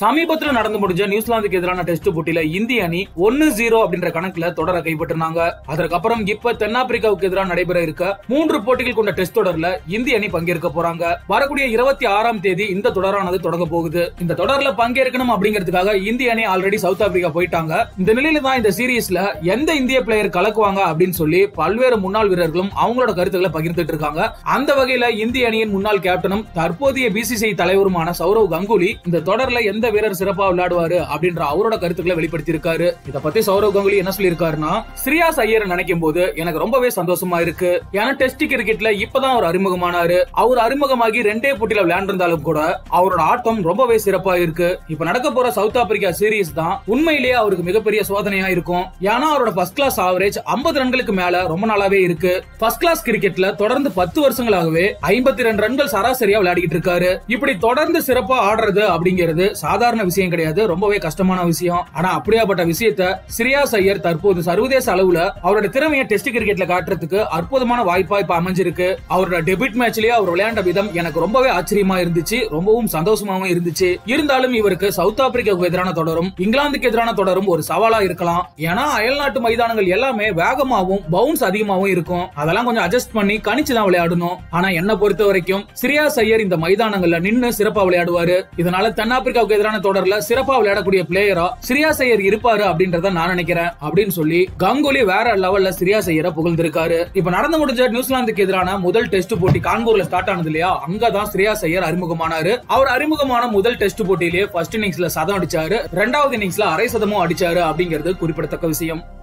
சமீபத்தில் நடந்து முடிஞ்ச நியூசிலாந்துக்கு எதிரான டெஸ்ட் போட்டியில இந்திய அணி 1-0 அப்படின்ற கணக்குல தொடரை கைப்பற்றினாங்க. அதற்கப்புறம் இப்ப தென்னாப்பிரிக்காவுக்கு எதிராக நடைபெற இருக்க 3 போட்டிகள் கொண்ட டெஸ்ட் தொடர்ல இந்திய அணி பங்கேற்க போறாங்க. வரக்கூடிய 26ஆம் தேதி இந்த தொடரானது தொடங்க போகுது. இந்த தொடர்ல பங்கேற்கணும் அப்படிங்கிறதுக்காக இந்திய அணி ஆல்ரெடி சவுத் ஆப்பிரிக்கா போயிட்டாங்க. இந்த நிலையில தான் இந்த சீரீஸ்ல எந்த இந்திய பிளேயர் கலக்குவாங்க அப்படின்னு சொல்லி பல்வேறு முன்னாள் வீரர்களும் அவங்களோட கருத்துக்களை பகிர்ந்துட்டு இருக்காங்க. அந்த வகையில இந்திய அணியின் முன்னாள் கேப்டனும் தற்போதைய பிசிசிஐ தலைவருமான சௌரவ் கங்குலி இந்த தொடர்ல எந்த வீரர் சிறப்பா விளையாடுவாரு அப்படின்ற அவரோட கருத்துக்களை வெளிப்படுத்தி இருக்காரு. இத பத்தி சௌரவ் கங்குலி என்ன சொல்லியிருக்காருன்னா, ஸ்ரேயாஸ் ஐயர் நினைக்கும் போது எனக்கு ரொம்பவே சந்தோஷமா இருக்கு. ஏன்னா டெஸ்ட் கிரிக்கெட்ல இப்பதான் அவர் அறிமுகமானாரு. அவர் அறிமுகமாகி 2 போட்டியில விளையாண்டிருந்தாலும் கூட அவரோட ஆட்டம் ரொம்பவே சிறப்பா இருக்கு. இப்ப நடக்க போற சவுத் ஆப்பிரிக்கா சீரீஸ் தான் உண்மையிலேயே அவருக்கு மிகப்பெரிய சோதனையா இருக்கும். ஏன்னா அவரோட ஃபர்ஸ்ட் கிளாஸ் ஆவரேஜ் 50 ரன்களுக்கு மேல ரொம்ப நாளாவே இருக்கு. ஃபர்ஸ்ட் கிளாஸ் கிரிக்கெட்ல தொடர்ந்து 10 வருஷங்களாகவே 52 ரன்கள் சராசரியா விளையாடிட்டு இருக்காரு. இப்படி தொடர்ந்து சிறப்பா ஆடுறது அப்படிங்கிறது சாதாரண விஷயம் கிடையாது, ரொம்பவே கஷ்டமான விஷயம். ஆனா அப்படியாப்பட்ட விஷயத்தை ஸ்ரேயாஸ் ஐயர் தற்போது சர்வதேச அளவுல அவரோட திறமையை டெஸ்ட் கிரிக்கெட்ல காட்டுறதுக்கு அற்புதமான வாய்ப்பா இப்ப அமைஞ்சிருக்கு. அவரோட டெபியூட் மேட்ச்லயே அவர் விளையாண்ட விதம் எனக்கு ரொம்பவே ஆச்சரியமா இருந்துச்சு, ரொம்பவும் சந்தோஷமாவும் இருந்துச்சு. இருந்தாலும் இவருக்கு சவுத் ஆப்பிரிக்காவுக்கு எதிரான தொடரும் இங்கிலாந்துக்கு எதிரான தொடரும் ஒரு சவாலா இருக்கலாம். ஏன்னா அயல்நாட்டு மைதானங்கள் எல்லாமே வேகமாவும் பவுன்ஸ் அதிகமாவும் இருக்கும். அதெல்லாம் கொஞ்சம் அட்ஜஸ்ட் பண்ணி கணிச்சுதான் விளையாடணும். ஆனா என்ன பொறுத்த வரைக்கும் ஸ்ரேயாஸ் ஐயர் இந்த மைதானங்கள்ல நின்னு சிறப்பா விளையாடுவாரு. இதனால தென்னாப்பிரிக்காவுக்கு எதிரான தொடர்ல சிறப்பா விளையாடக்கூடிய பிளேயரா ஸ்ரேயாஸ் ஐயர் இருப்பாரு அப்படின்றத நான் நினைக்கிறேன் அப்படின்னு சொல்லி கங்குலி வேற லெவல்ல ஸ்ரேயாஸ் ஐயரை புகழ்ந்திருக்காரு. இப்ப நடந்து முடிஞ்ச நியூசிலாந்துக்கு எதிரான முதல் டெஸ்ட் போட்டி கான்பூர்ல ஸ்டார்ட் ஆனது இல்லையா, அங்கதான் ஸ்ரேயாஸ் ஐயர் அறிமுகமானாரு. அவர் அறிமுகமான முதல் டெஸ்ட் போட்டியிலேயே ஃபர்ஸ்ட் இன்னிங்ஸ்ல சதம் அடிச்சாரு, 2வது இன்னிங்ஸ்ல அரை சதமும் அடிச்சாரு அப்படிங்கிறது குறிப்பிடத்தக்க விஷயம்.